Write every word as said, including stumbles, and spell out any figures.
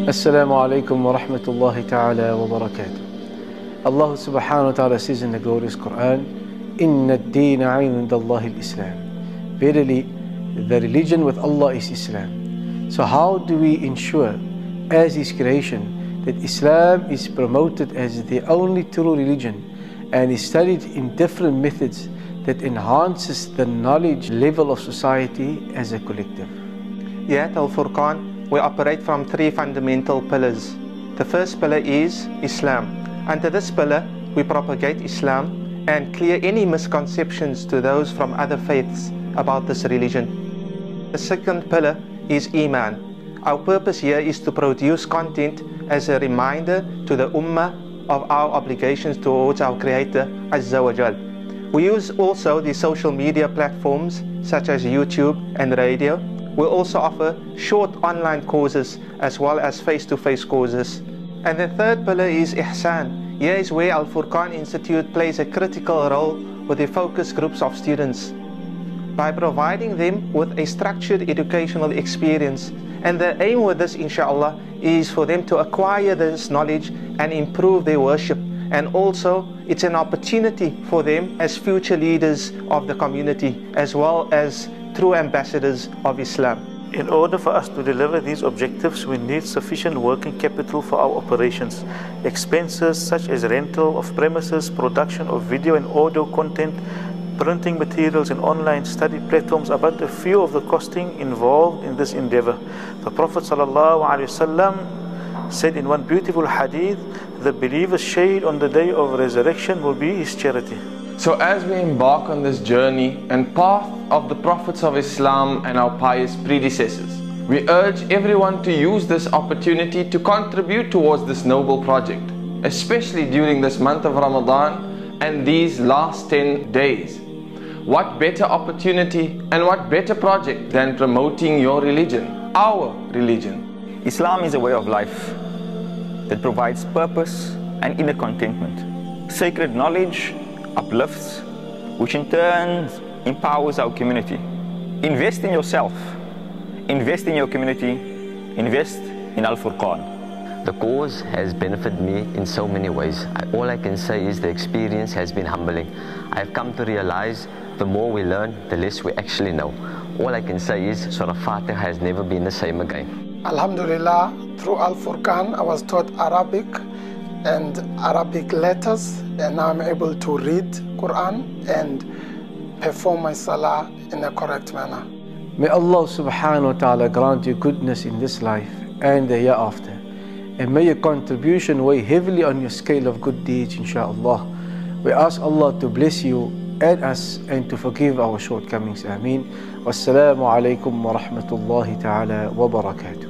Assalamu alaikum wa rahmatullahi ta'ala wa barakatuh. Allah subhanahu wa ta'ala says in the glorious Quran, Inna ad-deena 'inda Allahi al-Islam. Verily, the religion with Allah is Islam. So how do we ensure as His creation that Islam is promoted as the only true religion and is studied in different methods that enhances the knowledge level of society as a collective? Here at Alfurqan, we operate from three fundamental pillars. The first pillar is Islam. Under this pillar, we propagate Islam and clear any misconceptions to those from other faiths about this religion. The second pillar is Iman. Our purpose here is to produce content as a reminder to the Ummah of our obligations towards our Creator, Azza wa Jal. We use also the social media platforms such as YouTube and radio. We also offer short online courses as well as face-to-face courses. And the third pillar is Ihsan. Here is where Alfurqan Institute plays a critical role with the focus groups of students by providing them with a structured educational experience. And the aim with this, inshallah, is for them to acquire this knowledge and improve their worship. And also, it's an opportunity for them as future leaders of the community, as well as true ambassadors of Islam. In order for us to deliver these objectives, we need sufficient working capital for our operations. Expenses such as rental of premises, production of video and audio content, printing materials and online study platforms are but a few of the costing involved in this endeavor. The Prophet ﷺ said in one beautiful hadith, the believer's shade on the day of resurrection will be his charity. So as we embark on this journey and path of the prophets of Islam and our pious predecessors, we urge everyone to use this opportunity to contribute towards this noble project, especially during this month of Ramadan and these last ten days. What better opportunity and what better project than promoting your religion, our religion? Islam is a way of life that provides purpose and inner contentment. Sacred knowledge uplifts, which in turn empowers our community. Invest in yourself, invest in your community, invest in Alfurqan. The cause has benefited me in so many ways. I, all I can say is the experience has been humbling. I've come to realize the more we learn, the less we actually know. All I can say is Surah Fatiha has never been the same again. Alhamdulillah, through Alfurqan I was taught Arabic and Arabic letters, and now I'm able to read Quran and perform my salah in a correct manner. May Allah subhanahu wa ta'ala grant you goodness in this life and the hereafter, and may your contribution weigh heavily on your scale of good deeds, inshaAllah. We ask Allah to bless you and us and to forgive our shortcomings. Ameen. Wassalamu alaikum wa rahmatullahi ta'ala wa barakatuh.